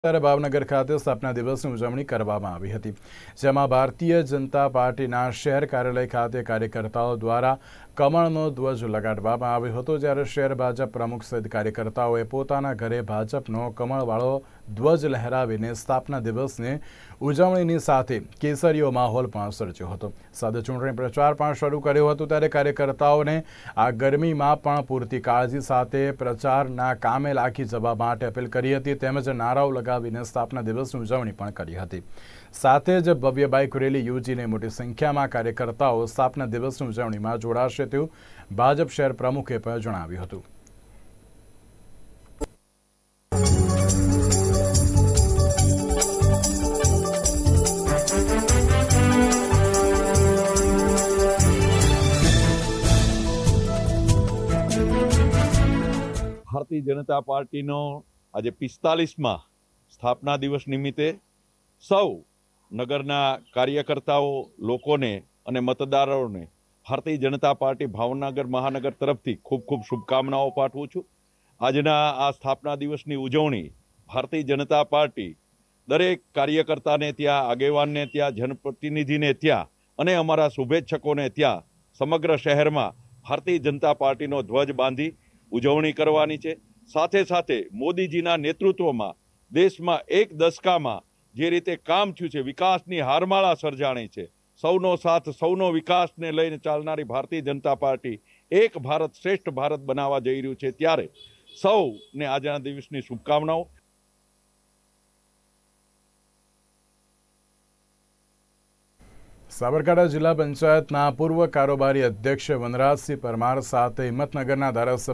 ત્યારે ભાવનગર ખાતે સ્થાપના દિવસની ઉજવણી કરવામાં આવી હતી, જેમાં ભારતીય જનતા પાર્ટીના શહેર કાર્યાલય ખાતે કાર્યકર્તાઓ દ્વારા કમળનો ધ્વજ લગાડવામાં આવ્યો હતો, જ્યારે શહેર ભાજપ પ્રમુખ સહિત કાર્યકર્તાઓએ પોતાના ઘરે ભાજપનો કમળવાળો ધ્વજ લહેરાવીને સ્થાપના દિવસની ઉજવણીની સાથે કેસરીયો માહોલ પણ સર્જ્યો હતો. સાથે ચૂંટણી પ્રચાર પણ શરૂ કર્યો હતો, ત્યારે કાર્યકર્તાઓને આ ગરમીમાં પણ પૂરતી કાળજી સાથે પ્રચારના કામે લાગી જવા માટે અપીલ કરી હતી, તેમજ નારાઓ લગાવીને સ્થાપના દિવસની ઉજવણી પણ કરી હતી. સાથે જ ભવ્ય બાઇક રેલી યોજીને મોટી સંખ્યામાં કાર્યકર્તાઓ સ્થાપના દિવસની ઉજવણીમાં જોડાશે તેવું ભાજપ શહેર પ્રમુખે પણ જણાવ્યું હતું. ભારતીય જનતા પાર્ટીનો આજે 45મા સ્થાપના દિવસ નિમિત્તે સૌ નગરના કાર્યકર્તાઓ, લોકોને અને મતદારોને ભારતીય જનતા પાર્ટી ભાવનગર મહાનગર તરફથી ખૂબ ખૂબ શુભકામનાઓ પાઠવું છું. આજના આ સ્થાપના દિવસની ઉજવણી ભારતીય જનતા પાર્ટી દરેક કાર્યકર્તાને ત્યાં, આગેવાનને ત્યાં, જનપ્રતિનિધિને ત્યાં અને અમારા શુભેચ્છકોને ત્યાં સમગ્ર શહેરમાં ભારતીય જનતા પાર્ટીનો ધ્વજ બાંધી ઉજવણી કરવાની છે. સાથે સાથે મોદીજીના નેતૃત્વમાં દેશમાં એક દશકામાં જે રીતે કામ થયું છે, વિકાસની હારમાળા સર્જાણી છે, સૌનો સાથ, સૌનો વિકાસને લઈને ચાલનારી ભારતીય જનતા પાર્ટી એક ભારત શ્રેષ્ઠ ભારત બનાવવા જઈ રહ્યું છે, ત્યારે સૌને આજના દિવસની શુભકામનાઓ. સાબરકાંઠા જિલ્લા પંચાયતના પૂર્વ કારોબારી અધ્યક્ષ વનરાજસિંહ પરમાર સાથે હિંમતનગરના ધારાસભ્ય